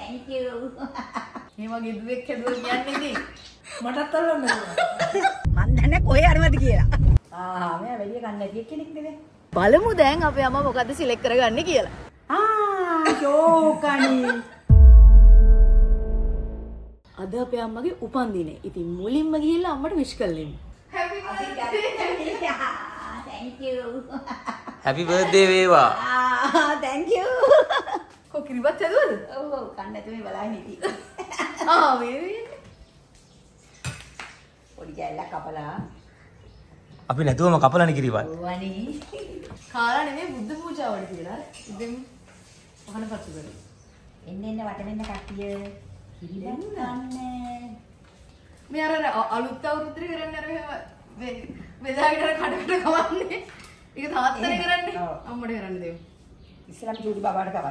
thank you. මේ වගේ දුවෙක් හැදුවා කියන්නේ ඉතින් මටත් අල්ලන්න මන් දන්නේ කොහේ අරවද කියලා. මෙයා වැඩි කන්නේ නැති කෙනෙක් නෙවෙයි. බලමු දැන් අපේ අම්මා මොකද්ද සිලෙක්ට් කරගන්නේ කියලා. ෂෝකණි. අද අපේ අම්මගේ උපන්දිනේ. ඉතින් මුලින්ම ගිහිල්ලා අම්මට විශ් කරලා එන්න. Happy birthday. Thank you. Happy birthday වේවා. Thank you. කො කිරිවත් හැදුවද? ඔව් කන්න නැතුව මේ බලන්න හිටියේ. මේ පොඩි කැල්ලක් කපලා. අපි නැතුවම කපලානේ කිරිවත්. වනි. කාලා නෙමෙයි බුද්ධ පූජාවට කියලා. ඉතින් වහන පත්තු කරේ. එන්න වටෙන්න කට්ටිය. කිරිවත් ගන්න. මේ අර අලුත් අවුරුද්දේ කරන්නේ අර මෙහෙම වෙදාගෙන අර කඩකට කවන්නේ. ඒක තාත්තනේ කරන්නේ. අම්මට කරන්න දෙමු. ඉස්සරහම චූටි බබාට කවන්න.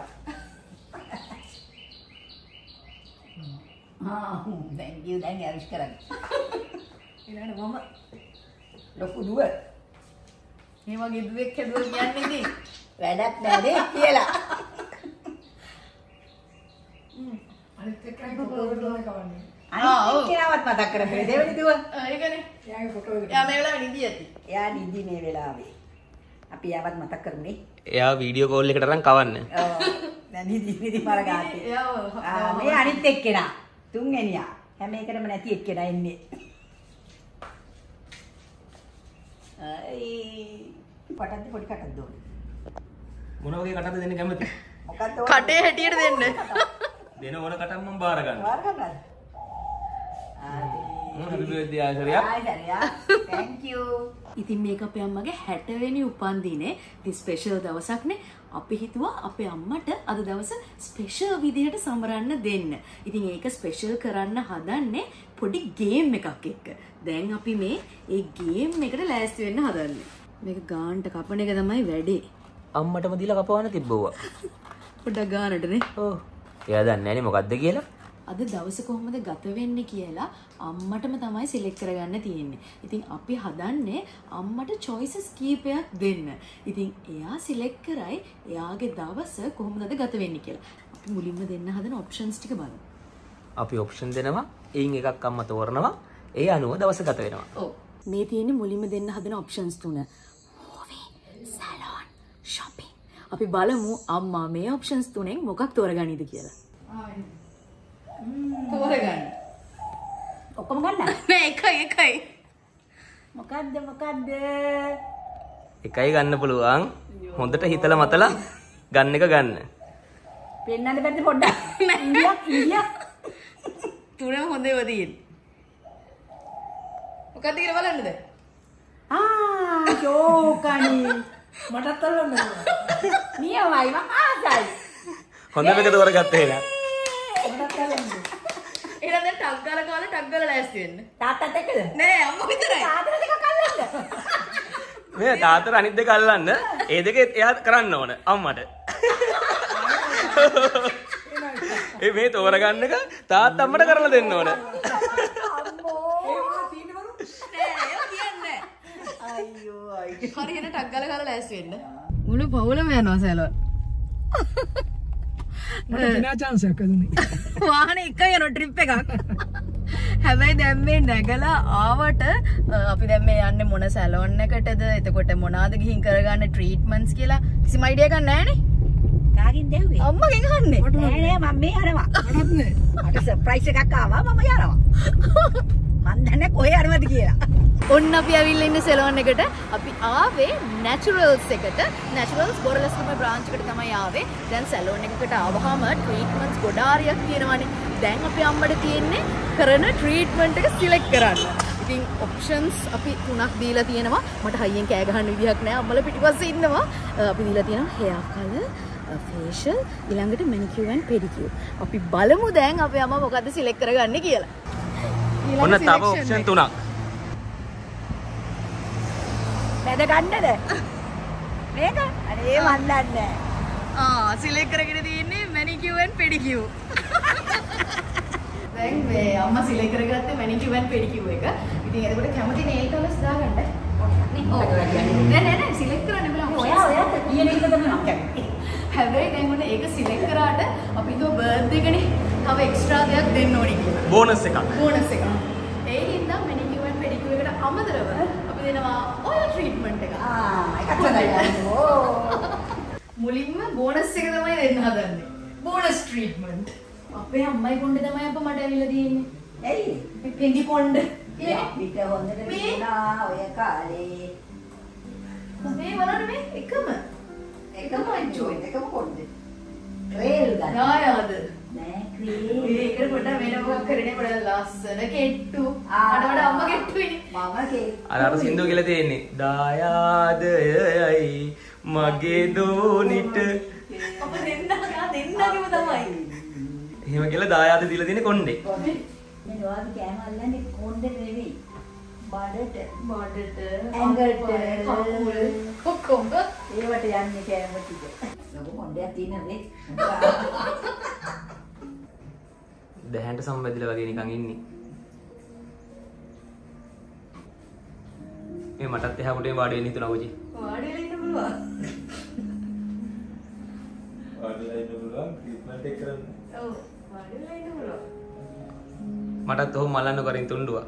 thank you දැන් යාවිස් කරන්නේ. ඊළඟට මම ලොකු දුව. මේ වගේ දුවෙක් හැදුවා කියන්නේ ඉතින් වැඩක් නැදේ කියලා. අනිත් එකයි ෆොටෝ කවන්නේ. අනිත් කෙනාවත් මතක් කරගන්න දෙවෙනි දුව. ඒකනේ. එයාගේ ෆොටෝ එක. එයා මේ වෙලාවේ නිදි ඇති. එයා නිදි මේ වෙලාවේ. අපි යාවත් මතක් කරමුනේ. එයා වීඩියෝ කෝල් එකට අරන් කවන්න. ඔව්. දැන් නිදි මර ගාතේ. මේ අනිත් එක්කෙනා. තුන්වෙනියා. හැම එකටම නැති එක්කෙනා එන්නේ. පටන්ද පොඩි කටක් දෝන. මොන වගේ කටද දෙන්න කැමති? මොකක්ද කටේ හැටියට දෙන්න. දෙන ඕන කටක් මම බාර ගන්නවා. වාර ගන්නද? Happy birthday ආශාරියා. ආශාරියා. Thank you. ඉතින් මේක අපේ අම්මගේ 60 වෙනි උපන්දිනේ. ඉතින් ස්පෙෂල් දවසක්නේ. අපි හිතුවා අපේ අම්මට අද දවස ස්පෙෂල් විදිහට සමරන්න දෙන්න. ඉතින් ඒක ස්පෙෂල් කරන්න හදන්නේ පොඩි ගේම් එකක් එක්ක. දැන් අපි මේ ඒ ගේම් එකට ලෑස්ති වෙන්න හදන්නේ. මේක ගානට කපන එක තමයි වැඩේ. අම්මටම දීලා කපවන්න තිබ්බුවා. පොඩ්ඩක් ගානටනේ. ඔව්. එයා දන්නේ නැනේ මොකද්ද කියලා. අද දවස කොහොමද ගත වෙන්නේ කියලා අම්මටම තමයි සිලෙක්ට් කරගන්න තියෙන්නේ. ඉතින් අපි හදන්නේ අම්මට choices කීපයක් දෙන්න. ඉතින් එයා සිලෙක්ට් කරයි එයාගේ දවස කොහොමද ගත වෙන්නේ කියලා. අපි මුලින්ම දෙන්න හදන options ටික බලමු. අපි ඔප්ෂන් දෙනවා. එයින් එකක් අම්මා තෝරනවා. ඒ අනුව දවස ගත වෙනවා. ඔව්. මේ තියෙන්නේ මුලින්ම දෙන්න හදන options තුන. Movie, salon, shopping. අපි බලමු අම්මා මේ options තුනෙන් මොකක් තෝරගන්නේද කියලා. තෝරගන්න. ඔක්කොම ගන්න. නෑ එකයි. මොකද්ද? එකයි ගන්න පුළුවන්. හොඳට හිතලා මතලා ගන්න එක ගන්න. පෙන්නන්න බැද්ද පොඩ්ඩක්. ඉන්දියා. තුනම හොඳ ඒවා තියෙන්නේ. මොකක්ද කියලා බලන්නද? ෂෝකණි. මටත් අල්ලන්න. නියමයි මම ආසයි. හොඳම එක තෝරගත්තා එහෙනම්. මටත් අල්ලන්න. එහෙනම් දැන් ටක් ගාලා ලෑස්ති වෙන්න. තාත්තත් එක්කද? නෑ අම්මා විතරයි. තාත්තට දෙකක් අල්ලන්න. මේ තාත්තට අනිත් දෙක අල්ලන්න. ඒ දෙක එයා කරන්න ඕන අම්මට. ඒ මේ තෝරගන්න එක තාත්තා අම්මට කරලා දෙන්න ඕන. හරියට ටක් ගාලා ලෑස්ති වෙන්න. මුළු පවුලම යනවා සැලොන්. මට විනා chance එකක් දුන්නේ. වාහනේ එක යන ට්‍රිප් එකක්. හැබැයි දැන් මේ නැගලා ආවට අපි දැන් මේ යන්නේ මොන සැලොන් එකටද? එතකොට මොනවාද ගිහින් කරගන්න ට්‍රීට්මන්ට්ස් කියලා කිසිම අයිඩියා එකක් නැහැ නේ. කාගෙන් දෙව්වේ? අම්මගෙන් අහන්නේ. නෑ මම මේ යනවා. මටත් නෑ. මට සර්ප්‍රයිස් එකක් ආවා මම යනවා. මන් දන්නේ කොහේ යනවද කියලා. ඔන්න අපි ඇවිල්ලා ඉන්නේ සැලොන් එකට. අපි ආවේ නැචරල්ස් එකට. නැචරල්ස් බොරලස්කම බ්‍රාන්ච් එකට තමයි ආවේ. දැන් සැලොන් එකකට ආවහම ට්‍රීට්මන්ට්ස් ගොඩාරියක් තියෙනවානේ. දැන් අපි අම්මට තියෙන්නේ කරන ට්‍රීට්මන්ට් එක සිලෙක්ට් කරන්න. ඉතින් ඔප්ෂන්ස් අපි 3ක් දීලා තියෙනවා. මට හයියෙන් කෑ ගහන්න විදිහක් නැහැ. අම්මලා පිටිපස්සේ ඉන්නවා. අපි දීලා තියෙනවා hair color, facial, ඊළඟට manicure and pedicure. අපි බලමු දැන් අපේ අම්මා මොකද්ද සිලෙක්ට් කරගන්නේ කියලා. ඔන්න තව ඔප්ෂන් 3ක්. බැද ගන්නද? මේක? අනේ මන් දන්නේ නෑ. සිලෙක්ට් කරගෙන තියෙන්නේ manicure and pedicure. දැන් මේ අම්මා සිලෙක්ට් කරගත්තේ manicure and pedicure එක. ඉතින් එතකොට කැමති nail colors දාගන්න. නෑ සිලෙක්ට් කරන්න බෑ. ඔයා කියන එක තමයි මම කියන්නේ. හැබැයි දැන් ඔන්න ඒක සිලෙක්ට් කරාට අපි හිතුවා බර්ත්ඩේ එකනේ. තව එක්ස්ට්‍රා දෙයක් දෙන්න ඕනි කියලා. බෝනස් එකක්. බෝනස් එකක්. ඒ හින්දා මැනිකියුර් ඇන්ඩ් පෙඩිකියුර් එකට අමතරව අපි දෙනවා ඔයල් ට්‍රීට්මන්ට් එක. එකක් තමයි. මුලින්ම බෝනස් එක තමයි දෙන්න හදන්නේ. Bonus treatment. අපේ අම්මයි කොණ්ඩේ තමයි අප්පා මට ඇවිල්ලා තියෙන්නේ. ඇයි? පෙඟි කොණ්ඩ. පිට හොඳට තියලා ඔය කාලේ. මේ බලන්න මේ එකම අන්චෝයි එකම කොණ්ඩේ. ක්‍රේල් ගන්න. නායද? නෑ ක්‍රේල්. මේකට පොඩ වෙන මොකක් කරන්නේ පොඩ ලස්සන කෙට්ටු. අර වඩා අම්මා කෙට්ටුයිනේ. මම කෙට්ටු. අර සින්දුව කියලා තියෙන්නේ. දායාදයයි මගේ දෝනිට. අප දෙන්නගේම තමයි. එහෙම කියලා දායාද දීලා තියෙන්නේ කොණ්ඩේ. මේ නෝවාගේ කෑම අල්ලන්නේ කොණ්ඩේ නෙවෙයි. බඩට ඇඟට කකුල් කොක්කොම ඒවට යන්නේ කෑම ටික. ලොකු කොණ්ඩයක් තියෙන නේ. දැහැන්ට සම්බැඳිලා වගේ නිකන් ඉන්නේ. මේ මටත් එහා කොටේ වාඩි වෙන්න හිතුණා ඔජි. වාඩි වෙලා ඉන්න පුළුවන්. වාඩිලා ඉන්න පුළුවන් ට්‍රීට්මන්ට් එක කරන්න. ඔව් වාඩි වෙලා ඉන්න පුළුවන්. මටත් ඔහොම මලන්න කරින් තුණ්ඩුවා.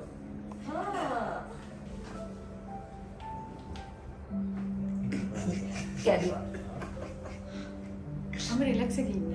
කැඩුවා. අම රිලැක්ස් එකේ ඉන්න.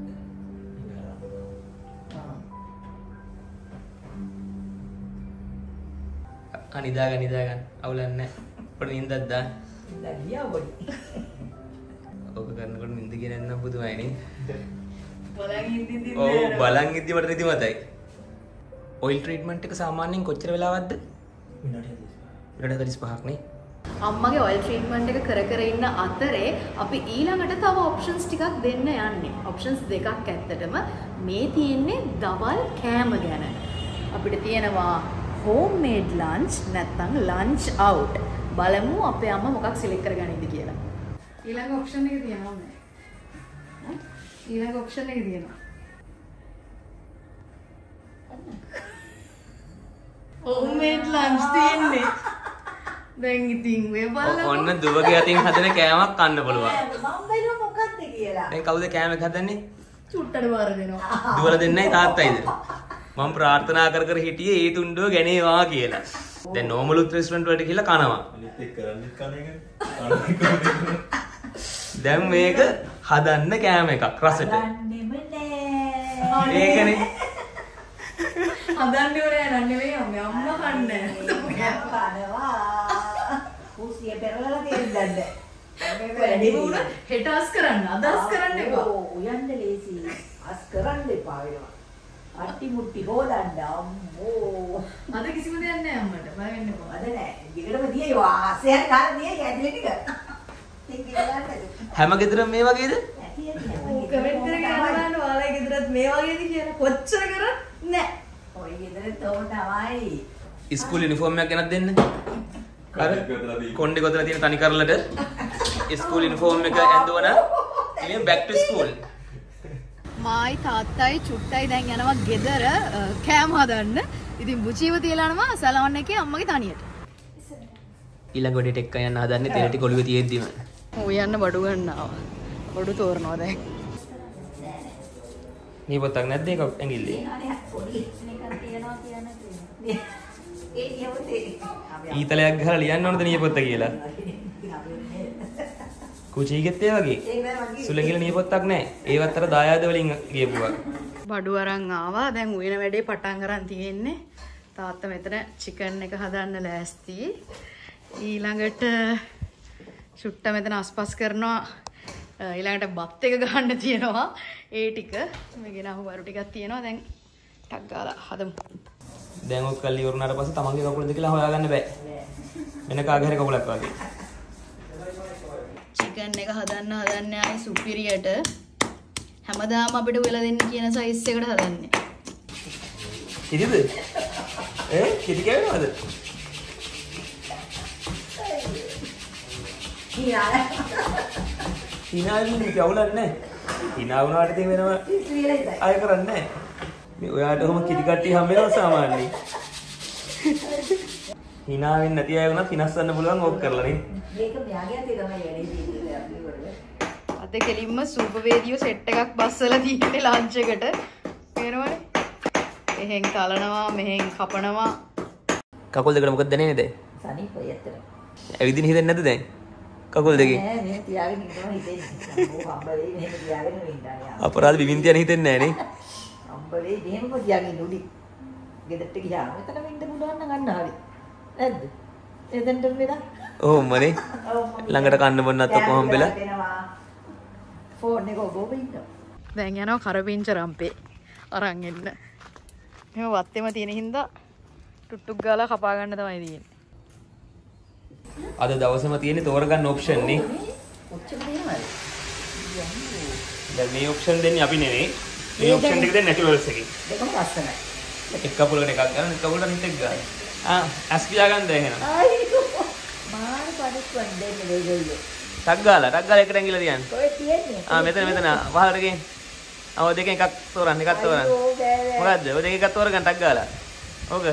නිදාගන්න අවුලක් නැහැ. පොඩි නිින්දක් දාන්න. ගියා පොඩි. ඔක කරනකොට නිින්ද කියන්නේ නැත්නම් පුදුමයි නේ. බලන් ඉඳින්දි ඔව් බලන් ඉද්දි මට නිදිමතයි. ඔයිල් ට්‍රීට්මන්ට් එක සාමාන්‍යයෙන් කොච්චර වෙලාවක්ද? විනාඩි 45ක් නේ. අම්මගේ ඔයිල් ට්‍රීට්මන්ට් එක කර ඉන්න අතරේ අපි ඊළඟට තව ඔප්ෂන්ස් ටිකක් දෙන්න යන්නේ. ඔප්ෂන්ස් දෙකක් ඇත්තටම මේ තියෙන්නේ දවල් කෑම ගැන. අපිට තියෙනවා home made lunch නැත්නම් lunch out. බලමු අපේ අම්මා මොකක් සිලෙක්ට් කරගන්නද කියලා. ඊළඟ ඔප්ෂන් එක තියෙනවා නේ. ඊළඟ ඔප්ෂන් එක තියෙනවා. home made lunch තියෙන්නේ. දැන් ඉතින් මේ බලන්න ඔන්න දුවගේ අතින් හදන කෑමක් කන්න පුළුවන්. මම බැලුවා මොකක්ද කියලා. දැන් කවුද කෑම හදන්නේ? චුට්ටට බාර දෙනවා. දුවලා දෙන්නයි තාත්තයිද? මම ප්‍රාර්ථනා කර හිටියේ ඒ තුණ්ඩුව ගැනේවා කියලා. දැන් නෝමලුත් රෙස්ටොරන්ට් වලට ගිහලා කනවා. අනිත් එක කරන්නේ කන එක. දැන් මේක හදන්න කෑම එකක් රසට. ගන්නෙම නෑ. ඒකනේ. හදන්නේ ඔය නෑ නෙවෙයි අම්මා කන්නේ. කනවා. කුසිය පෙරලලා තියෙන්නද? වැඩි වුණා හෙට අස් කරන්න අදස් කරන්න එපා. උයන්න ලේසි. අස් කරන්න එපා වෙනවා. අට්ටි මුට්ටි හොදන්න අම්මෝ. අද කිසිම දෙයක් නෑ අම්මට. බය වෙන්න එපා. අද නෑ. ඊකටම දියේ වාසයන් කාලා දියේ ඇදලේ ටික. ඒක ගන්නද? හැම ගෙදරම මේ වගේද? කමෙන්ට් කරගෙන අහන්න ඔයාලගේ ගෙදරත් මේ වගේද කියලා. කොච්චර කරත් නෑ. ඔය ගෙදර තෝ තමයි. ඉස්කෝලේ යුනිෆෝම් එකක් ගෙනත් දෙන්න. අර කොණ්ඩේ ගොතලා තියෙන තනි කරලට ඉස්කෝලේ යුනිෆෝම් එක ඇඳවන ඉතින් බෑක් ටු ස්කූල්. මායි තාත්තයි චුට්ටයි දැන් යනවා ගෙදර කෑම හදන්න. ඉතින් බුචීව තියලා යනවා සලවන් එකේ අම්මගේ තනියට. ඊළඟ වෙඩේට එක්ක යන්න හදන්නේ තෙල ටික ඔළුවේ තියෙද්දිම. ඔය යන්න බඩු ගන්නවා. බඩු තෝරනවා දැන්. මේ පොතක් නැද්ද ඒක ඇඟිල්ලේ? අනේ පොඩි එකක් තියනවා කියන්නේ. ඒ කියවතේ. ඊතලයක් ගහලා ලියන්න ඕනද නියපොත්ත කියලා? කුචීගෙත් ඒ වගේ. සුලංගිල නියපොත්තක් නැහැ. ඒවත් අර දායාද වලින් ගියපුවා. බඩු අරන් ආවා. දැන් උයන වැඩේ පටන් ගන්න තියෙන්නේ. තාත්තා මෙතන චිකන් එක හදන්න ලෑස්ති. ඊළඟට චුට්ට මෙතන අස්පස් කරනවා. ඊළඟට බත් එක ගහන්න තියෙනවා. ඒ ටික මේ ගෙනාවු වරු ටිකක් තියෙනවා. දැන් ටක් ගාලා හදමු. දැන් ඔක් කල්ලි වරුණාට පස්සේ තමන්ගේ කකුලද කියලා හොයාගන්න බෑ. වෙන කාගේ හරි කකුලක් වගේ. චිකන් එක හදන්න ආයි සුපිරියට හැමදාම අපිට වෙලා දෙන්න කියන සයිස් එකට හදන්නේ. කිරිද? කිරි කෑවද? හිනාවෙන්නේ කවුලක් නැහැ. හිනා වුණාට ඉතින් වෙනම අය කරන්නේ නැහැ. මේ ඔයාට ඔහොම කිරි කට්ටිය හම්බ වෙනවා සාමාන්‍යයෙන්. හිනා වෙන්නේ නැති අය වුණත් හිනස්සන්න පුළුවන් ඕක කරලා නේ. මේක මෙයාගේ අතේ තමයි වැඩේ තියෙන්නේ අපි වල. අද කෙලින්ම සූප වේදියෝ සෙට් එකක් බස්සලා තියෙන්නේ ලන්ච් එකට. පේනවනේ. මෙහෙන් තලනවා මෙහෙන් කපනවා. කකුල් දෙකට මොකද දැනෙන්නේ දැන්? සනීපයි ඇත්තට. ඇවිදින්න හිතෙන්නේ නැද්ද දැන්? කකුල් දෙකේ. නෑ මේ තියාගෙන ඉන්නවා හිතෙන්නේ. අම්මෝ හම්බලේ මෙහෙම තියාගෙන ඉන්නවා. අපරාධ විවින්තියන හිතෙන්නේ නැහැ නේ. හම්බලේ මෙහෙම තියාගෙන උඩි. ගෙදරට ගියාම එතන වෙන්න පුළුවන් නම් ගන්න හරි. නැද්ද? එතනට වෙලා. ඕමනේ. ළඟට කන්න බොන්නත් ඔක්කොම හම්බෙලා. ෆෝන් එක ඔබ ඉන්නවා. දැන් යනවා කරපිංච රම්පේ අරන් එන්න. එහෙම වත්තේම තියෙන හින්දා ටුට්ටුක් ගාලා කපා ගන්න තමයි තියෙන්නේ. අද දවසම තියෙන්නේ තෝරගන්න ඔප්ෂන් නේ. ඔච්චර දෙනවද? දැන් මේ ඔප්ෂන් දෙන්නේ අපි නෙවෙයි. මේ ඔප්ෂන් දෙක දෙන්නේ නැචරල්ස් එකේ. දෙකම ලස්සනයි. එක කකුලකට එකක් ගන්න, එක කකුලකට අනිත් එක ගන්න. ඇස් පියා ගන්න දැන් එහෙනම්. අයියෝ. මාන පරිස්සම් දෙන්නේ දෙයෝ. ටක් ගාලා එකට ඇඟිල්ල තියන්න. ඔය තියෙන්නේ. මෙතන වහලට ගෙන්. ඔය දෙකෙන් එකක් තෝරන්න, එකක් තෝරන්න. මොකද්ද? ඔය දෙක එකක් තෝරගන්න ටක් ගාලා. ඕක.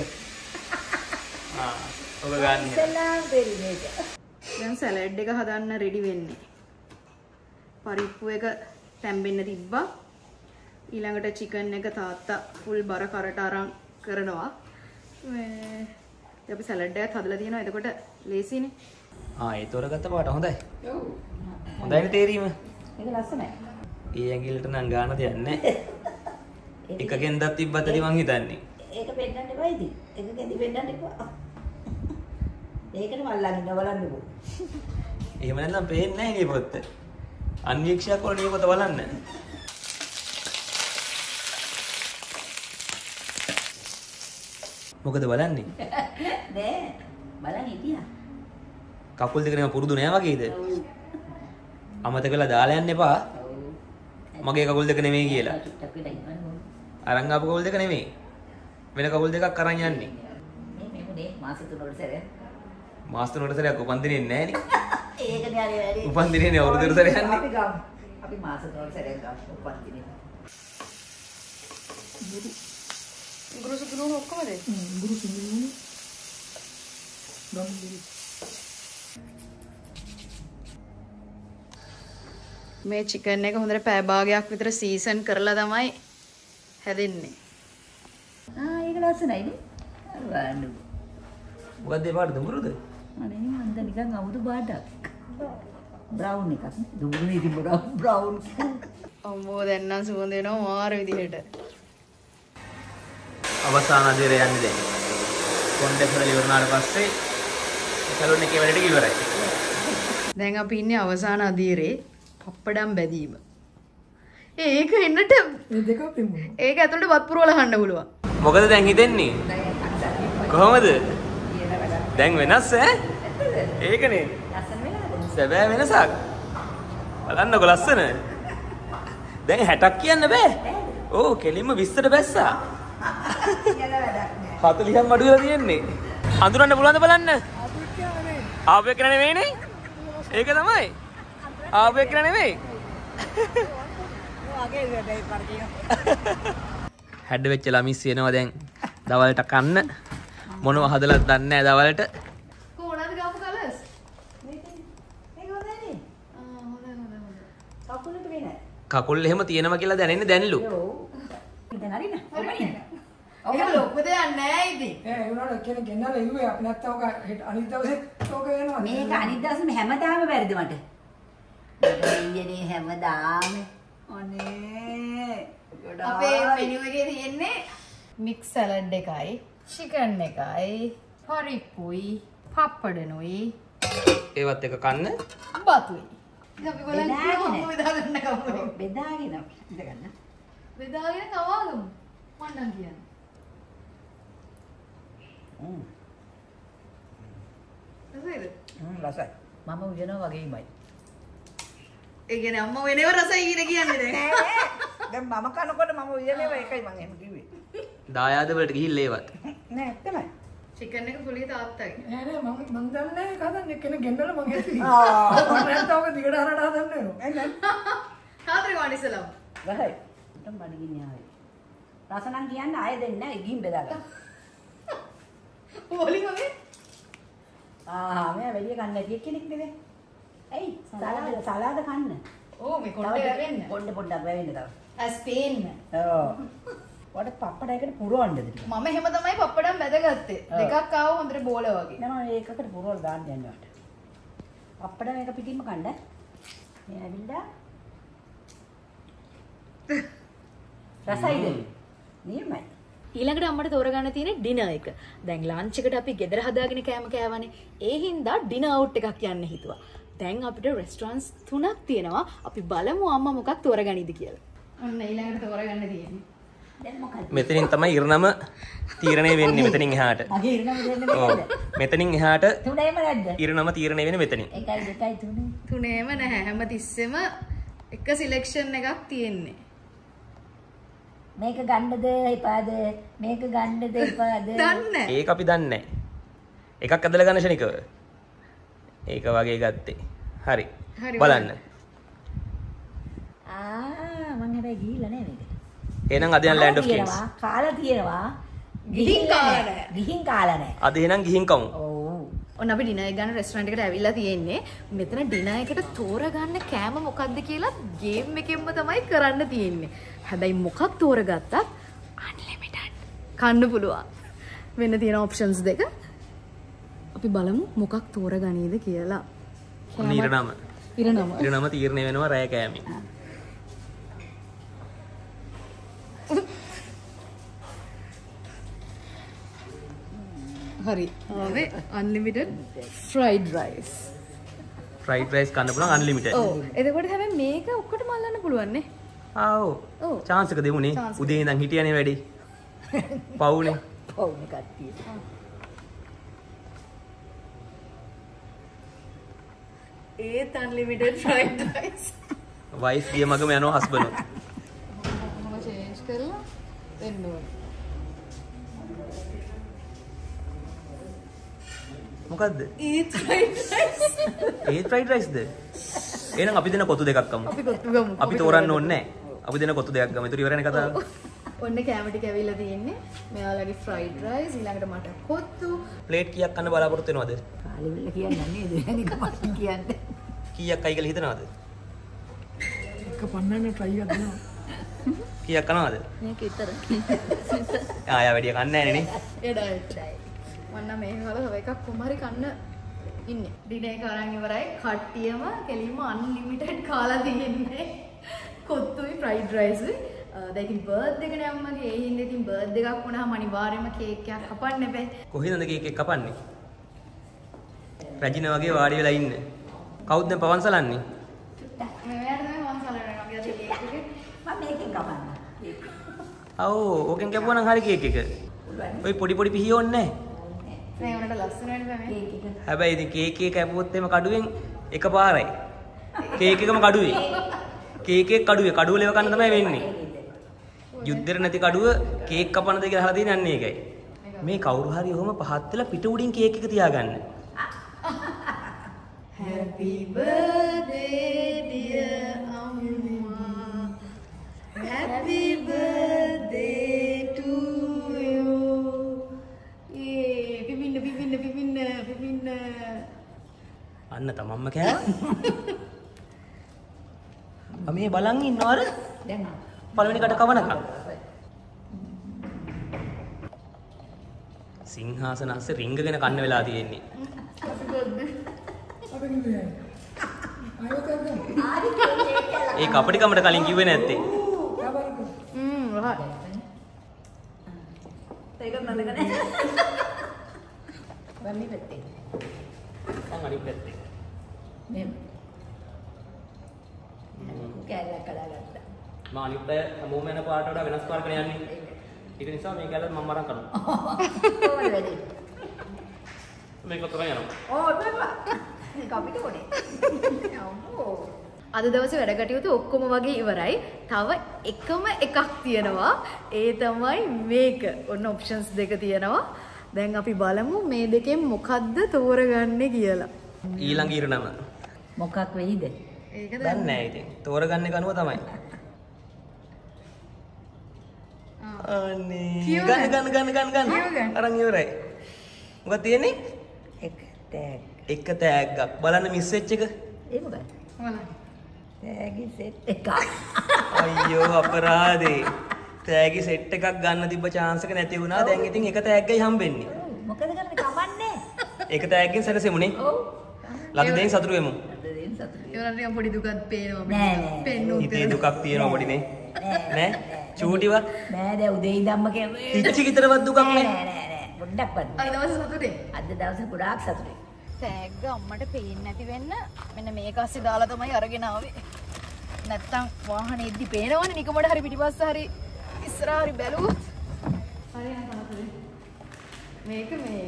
ඔක ගන්න. සලාම් දෙන්නේ. දැන් සලාඩ් එක හදන්න රෙඩි වෙන්නේ. පරිප්පු එක තැම්බෙන්න තිබ්බා. ඊළඟට චිකන් එක තාත්තා ෆුල් බර කරට අරන් කරනවා. මේ අපි සලාඩ් එකත් හදලා තියෙනවා. එතකොට ලේසියිනේ. ඒ තෝරගත්ත පාට හොඳයි. ඔව්. හොඳයිනේ තේරීම. මේක ලස්සනයි. ඒ ඇඟිල්ලට නම් ගාන දෙයක් නැහැ. එකකින් දත් තිබ්බත් ඇති මං හිතන්නේ. ඒක පෙන්නන්න එපා ඉතින්. ඒක ගෙදි පෙන්නන්න එපා. ඒකට මල්ලන් ඉන්න බලන්නකෝ. එහෙම නැත්නම් පේන්නේ නැහැ නේ පොත්ත. අන්වීක්ෂයක් වල නේ පොත බලන්න. මොකද බලන්නේ? නෑ. බලන් හිටියා. කකුල් දෙක නේ පුරුදු නෑ වගේද? අමතක කරලා දාලා යන්න එපා. මගේ කකුල් දෙක නෙමෙයි කියලා. චුට්ටක් වෙලා ඉන්නවනේ. අරන් ආපු කකුල් දෙක නෙමෙයි. වෙන කකුල් දෙකක් අරන් යන්නේ. මේ මුනේ මාස 3කට සැරයක්. මාස 3කට සැරයක් උපන් දිනේ නැහැ නේ. ඒකනේ හරි හරි. උපන් දිනේ නේ අවුරුද්දකට සැරයක් යන්නේ. අපි ගමු. අපි මාස 3කට සැරයක් ගමු උපන් දිනේ. ගුරු සුදුනු ඔක්කොමද? ගුරු සිංහලුනේ ගම්බුරු මේ චිකන් එක හොඳට පැය භාගයක් විතර සීසන් කරලා තමයි හැදෙන්නේ. ඒක ලස්සනයි නේ. බලන්න. මොකද්ද ඒ පාට දුඹුරුද? අනේ මන්ද නිකන් අවුදු පාටක්. බ්‍රවුන් එකක් නේ. දුඹුරුනේ තිබ්බ බ්‍රවුන්. අම්මෝ දැන් නම් සුවඳ එනවා මාර විදිහට. අවසාන අධීර යන්නේ දැන්. කොණ්ඩේ කරලා ඉවරනාට පස්සේ සැලොන් එකේ වැඩට ඉවරයි. දැන් අපි ඉන්නේ අවසාන අධීරේ පප්පඩම් බැදීම. ඒක එන්නට මේ දෙක පෙමු ඒක ඇතුළට වත් පුරවලා හන්න පුළුවන්. මොකද දැන් හිතෙන්නේ? කොහමද? දැන් වෙනස් ඈ? ඒකනේ. ලස්සන වෙලාද? සැබෑ වෙනසක්. බලන්නකො ලස්සන. දැන් 60ක් කියන්න බෑ. ඕ කෙලින්ම 20ට බැස්සා. කියලා වැඩක් නෑ. 40ක් අඩු වෙලා තියෙන්නේ. අඳුරන්න පුළුවන්ද බලන්න? ආපු එක නෙවෙයිනේ. ඒක තමයි. ආපු එක නෙවෙයි. වගේ වැඩයි පරිදි. හැඩ වෙච්ච ළමිස් එනවා දැන් දවල්ට කන්න. මොනව හදලත් දන්නේ නැහැ දවල්ට. කොහොමද ගාපු කලර්ස්? මේක හොඳයි. කකුලට වෙන්නේ. කකුල් එහෙම තියෙනවා කියලා දැනෙන්නේ දැන්ලු. ඔව්. ඉතින් හරිද? ඔබනේ. ඒක ලොකු දෙයක් නෑ ඉතින්. ඒ වුණාට කෙනෙක් ගෙන්නලා ඉුවේ අපි නැත්තම් ඔක අනිත් දවසේ ඔක වෙනවා මේක අනිත් දවසෙම හැමදාම බැරිද මට? ඊයේ හැමදාම. අනේ. අපේ මෙනු එකේ තියෙන්නේ මික්ස් සලාඩ් එකයි, චිකන් එකයි, පරිප්පුයි, පප්පඩනුයි, ඒවත් එක කන්න. බතුයි. ඉතින් අපි බලන්න බෙදාගෙන. කොහොමද බෙදාගන්න කවුද? බෙදාගෙන ඉඳගන්න. බෙදාගෙන කවගමු. මම නම් කියන්නේ. රසයිද? රසයි. මම උයනවා වගේමයි. ඒ කියන්නේ අම්මා වෙනව රසයි කියන්නේ දැන්. දැන් මම කනකොට මම උයනේව එකයි මම එහෙම කිව්වේ. දායාද වලට ගිහිල්ලා ඒවත්. නෑ ඇත්තමයි. චිකන් එක පුලිය තාත්තයි. නෑ නෑ මම දන්නේ කදන්නේ කෙනෙක් ගෙන්නලා මම හිතුවේ ආ. නැත්තම් ඔක දිගට හරට හදන්නේ නෝ තාත්තේ වණිසලම්. රසයි. උටම් බඩගින්නේ ආවේ. රස නම් කියන්න ආයෙ දෙන්නේ නෑ ගිහින් බෙදාගන්න. ඕලි වගේ. මෙයා වැඩි කන්න නැති කෙනෙක් නෙවෙයි. ඇයි? සලාද කන්න. ඕ මේ කොණ්ඩේ වැවෙන්න. පොඩ්ඩක් වැවෙන්න තව. ස්පේන්. ඔව්. ඔයාලට පප්පඩයකට පුරවන්නද ටික? මම එහෙම තමයි පප්පඩම් බැදගත්තේ. දෙකක් ආව හොඳට බෝල වගේ. නෑ මම ඒකකට පුරවලා දාන්න යනවා. පප්පඩම් එක පිටින්ම කන්න. මේ ඇවිල්ලා රසයිද? නියමයි. ඊළඟට අම්මට තෝරගන්න තියෙන්නේ ඩිනර් එක. දැන් ලන්ච් එකට අපි ගෙදර හදාගෙන කෑම කෑවනේ. ඒ හින්දා ඩිනර් අවුට් එකක් යන්න හිතුවා. දැන් අපිට රෙස්ටොරන්ට්ස් 3ක් තියෙනවා. අපි බලමු අම්මා මොකක් තෝරගනිද කියලා. ඔන්න ඊළඟට තෝරගන්න තියෙන්නේ. දැන් මොකද? මෙතනින් තමයි ඉරණම තීරණය වෙන්නේ මෙතනින් එහාට. අගේ ඉරණම දෙන්නේ නේද? මෙතනින් එහාට තුනේම නැද්ද? ඉරණම තීරණය වෙන්නේ මෙතනින්. 1 2 3 තුනේම නැහැ. හැම තිස්සෙම එක සිලෙක්ෂන් එකක් තියෙන්නේ. මේක ගන්නද එපාද? මේක ගන්නද එපාද? දන්නේ. ඒක අපි දන්නේ නැහැ. එකක් ඇදලා ගන්න ශනිකව. ඒක වගේ ගත්තේ. හරි. බලන්න. මං හැබැයි ගිහිල්ලා නෑ මේක. එහෙනම් අද යන Land of Kings. කාලා තියෙනවා. ගිහින් කාලා නෑ. ගිහින් කාලා නෑ. අද එහෙනම් ගිහින් කමු. ඔව්. ඔන්න අපි ඩිනර් එක ගන්න රෙස්ටොරන්ට් එකට ඇවිල්ලා තියෙන්නේ. මෙතන ඩිනර් එකට තෝරගන්න කෑම මොකක්ද කියලා ගේම් එකෙන්ම තමයි කරන්න තියෙන්නේ. හැබැයි මොකක් තෝරගත්තත් අන්ලිමිටඩ් කන්න පුළුවන්. වෙන තියෙන ඔප්ෂන්ස් දෙක. අපි බලමු මොකක් තෝරගනීද කියලා. ඉරණම. ඉරණම. ඉරණම තීරණය වෙනවා රැය කෑමෙන්. හරි. ආවේ unlimited fried rice. Fried rice කන්න පුළුවන් අන්ලිමිටඩ්. ඔව්. එතකොට හැබැයි මේක ඔක්කොටම අල්ලන්න පුළුවන් නේ. ඔව්. ඔව්. chance එක දෙමුනේ. උදේ ඉඳන් හිටියනේ වැඩි. පවුනේ. පවුනේ කට්ටිය. ඒත් අන්ලිමිටඩ් ෆ්‍රයිඩ් රයිස්. වයිෆ් ගිය මගම යනවා හස්බන්ඩ්. මම චේන්ජ් කරලා දෙන්න ඕනේ. මොකද්ද? ඒත් ෆ්‍රයිඩ් රයිස්. ඒත් ෆ්‍රයිඩ් රයිස්ද? එහෙනම් අපි දෙන කොතු දෙකක් ගමු. අපි කොත්තු ගමු. අපි තෝරන්න ඕනේ නැහැ. අපි දෙන කොතු දෙකක් ගමු. ඒතර ඉවරනේ කතාව. ඔන්න කැම ටික ඇවිල්ලා තියෙන්නේ. මෙයාලගේ ෆ්‍රයිඩ් රයිස් ඊළඟට මට කොත්තු. ප්ලේට් කීයක් කන්න බලාපොරොත්තු වෙනවද? කාලෙවිල්ල කියන්නේ නේද? අනික මම කියන්නේ. කීයක් අයි කියලා හිතනවද? එක පන්නන්න try එකක් දෙනවා. කීයක් කනවද? මේක විතර. ආයා වැඩි කන්නේ නැහැ නේ. ඒ ඩයට්. මන්න මේ වල තව එකක් කොහොම හරි කන්න ඉන්නේ. ඩිනර් එක අරන් ඉවරයි. කට්ටියම කෙලින්ම අන්ලිමිටඩ් කාලා තියෙන්නේ. කොත්තුයි ෆ්‍රයිඩ් රයිස්යි. දැන් ඉතින් බර්ත්ඩේ එකනේ අම්මගේ. ඒ හින්දා ඉතින් බර්ත්ඩේ එකක් වුණාම අනිවාර්යයෙන්ම කේක් එකක් කපන්න බෑ. කොහෙන්ද කේක් එක කපන්නේ? රජින වගේ වාඩි වෙලා ඉන්න. කවුද දැන් පවන්සලන්නේ? මෙයාට තමයි මම සලරනවා. මගේ අතේ කේක් එක. මම මේකෙන් කපන්න. ආ ඕකෙන් කැපුවා නම් හරි කේක් එක. ඔය පොඩි පොඩි පිහි ඕනේ නැහැ. මේ උනට ලස්සන වෙන්නේ බෑ මේ. ඒක එක. හැබැයි ඉතින් කේක් එක කැපුවොත් එම කඩුවෙන් එකපාරයි. කේක් එකම කඩුවේ. කේක් එක කඩුවේ කඩුව ලෙව කන්න තමයි වෙන්නේ. යුද්ධෙට නැති කඩුව කේක් කපනද කියලා අහලා තියෙන අන්නේ ඒකයි. මේ කවුරු හරි ඔහොම පහත් වෙලා පිට උඩින් කේක් එක තියාගන්න. Happy birthday dear Amma. Happy birthday to you. පිපින්න. අන්න තමන්ම කෑවා. මේ බලන් ඉන්නවද? දැන් පළවෙනි කට කවනකම්. සිංහාසන අස්සේ රිංගගෙන කන්න වෙලා තියෙන්නේ. අපි කිව්වේ ආයෙත් ගන්න. ඒ කපටිකමට කලින් කිව්වේ නැත්තේ. රහයි. ඒක නලකනේ. වම්මි පැත්තේ. මං අනිත් පැත්තේ. මේ කැලක් කඩාගත්තා. මම අනිත් පැය හැමෝම යන පාට වඩා වෙනස් පාරකට යන්නේ. ඒක නිසා මේ කැලේ මම අරන් කරනවා. කොහොමද වැඩි? මේක තමයි යනවා. ඕ බබා. මේක අපිට කොනේ. අම්මෝ. අද දවසේ වැඩ කටයුතු ඔක්කොම වගේ ඉවරයි. තව එකම එකක් තියෙනවා. ඒ තමයි මේක. ඔන්න ඔප්ෂන්ස් දෙක තියෙනවා. දැන් අපි බලමු මේ දෙකෙන් මොකද්ද තෝරගන්නේ කියලා. ඊළඟ ඉරණම. මොකක් වෙයිද? ඒක දන්නේ නැහැ ඉතින්. තෝරගන්නේ කනුව තමයි. අනේ ගන්න. අරන් ඉවරයි. මොකක්ද තියෙන්නේ? එක ටැග්. එක තෑග්ගක්. බලන්න මිස් වෙච්ච එක. ඒ මොකක්ද? බලන්න. ටැග් සෙට් එක. අයියෝ අපරාධේ. තෑගි සෙට් එකක් ගන්න තිබ්බ chance එක නැති වුණා. දැන් ඉතින් එක තෑග්ගයි හම්බෙන්නේ. මොකද කරන්නේ කමන්නේ? එක තෑග්ගෙන් සැරසෙමුනේ. ඔව්. ලද දෙයින් සතුටු වෙමු. දෙයින් සතුටු. ඒවලට නිකන් පොඩි දුකක් පේනවා. නෑ. පෙන්නු. හිතේ දුකක් තියෙනවා පොඩිනේ. නෑ. චූටිවත් නෑ දැන් උදේ ඉඳන්ම කියන්නේ. තිච්චි කිතරවත් දුකක් නෑ. නෑ. පොඩ්ඩක් වත්. අද දවසේ සතුටේ. අද දවසේ ගොඩාක් සතුටුයි. තෑග්ග අම්මට පේන්නේ නැති වෙන්න මෙන්න මේක ASCII දාලා තමයි අරගෙන ආවේ. නැත්තම් වාහනේ ඉද්දි පේනවනේ නිකමඩ හරි පිටිපස්ස හරි ඉස්සරහ හරි බැලුවොත්. හරි අහතේ. මේක මේ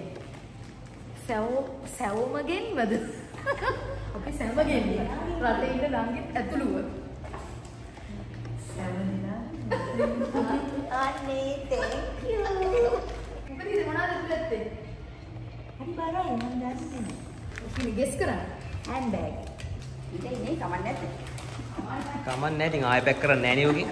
සැවමගෙන්වද? අපි සැවමගෙන් රටේ ඉන්න නංගිත් ඇතුළුව. අනේ thank you. මොකද මොනවද ඇතුළත්තේ? හරි බරයි මම දන්නේ. ඔකේ ගෙස් කරන්න. Hand bag. ඉතින් නේ කමක් නැද්ද? කමක් නෑ. ඉතින් ආයෙ පැක් කරන්න නෑනේ ඔගේ.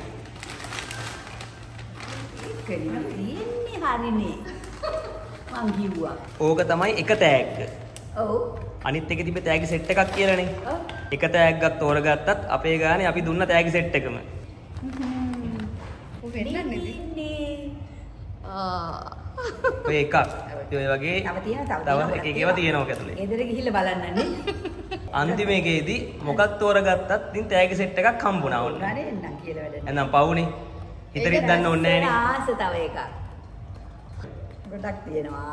කරින් තියෙන්නේ හරිනේ. මං කිව්වා. ඕක තමයි එක තෑග්ග. ඔව්. අනිත් එකේ තිබ්බ තෑගි සෙට් එකක් කියලානේ. ඔව්. එක තෑග්ගක් තෝරගත්තත් අපේ ගානේ අපි දුන්න තෑගි සෙට් එකම. ඔය වෙන්නන්නේ ඉන්නේ. ඔය එකක්. ඔය වගේ තව තියෙනවා තව එක එකේව තියෙනවා ඔක ඇතුලේ. ගෙදර ගිහිල්ලා බලන්න නේ. අන්තිම එකේදී මොකක් තෝරගත්තත් ඉතින් තෑගි සෙට් එකක් හම්බුණා ඕන. ගානේ එන්නම් කියලා වැඩ. එහෙනම් පවුනේ. හිතරිත් දන්න ඕනේ නෑනේ. ආස තව එකක්. ගොඩක් තියෙනවා.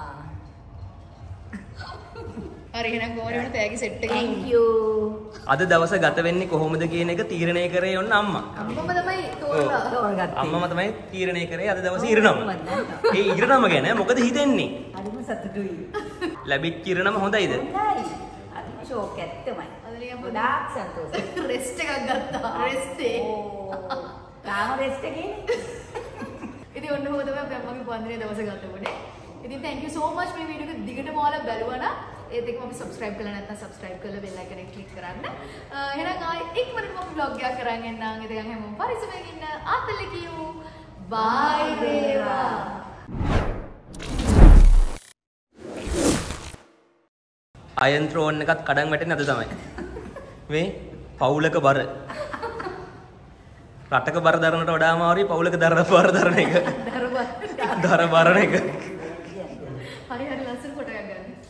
හරි එහෙනම් කොහොමද වෙන තෑගි සෙට් එකකින් thank you. අද දවස ගත වෙන්නේ කොහොමද කියන එක තීරණය කරේ ඔන්න අම්මා. අම්මම තමයි තෝරලා තෝරගත්තේ. අම්මම තමයි තීරණය කරේ අද දවසේ ඉරණම. ඒ ඉරණම ගැන මොකද හිතෙන්නේ? හරිම සතුටුයි. ලැබිච්ච ඉරණම හොඳයිද? හොඳයි. අද ෂෝක් ඇත්තමයි. අද නිකන් ගොඩාක් සතුටුයි. රෙස්ට් එකක් ගත්තා. රෙස්ට් එක. තාම රෙස්ට් එකේ. ඉතින් ඔන්න ඔහොම තමයි අපි අම්මගේ පන්දිනේ දවස ගත වුණේ. ඉතින් thank you so much මේ වීඩියෝ එක දිගටම ඔයාලා බැලුවා නම් ඒත් එක්කම අපි subscribe කරලා නැත්නම් subscribe කරලා bell icon එක click කරන්න. එහෙනම් ආයි ඉක්මනටම vlog එකක් කරන් එන්නම්. ඉතින් හැමෝම පරිස්සමෙන් ඉන්න. ආතල්ලේ කියමු. bye වේවා. අයන් ත්‍රෝන් එකත් කඩන් වැටෙන්නේ අද තමයි. මේ පවුලක බර. රටක බර දරනට වඩා අමාරුයි පවුලක බර දරන එක. දර බරන එක.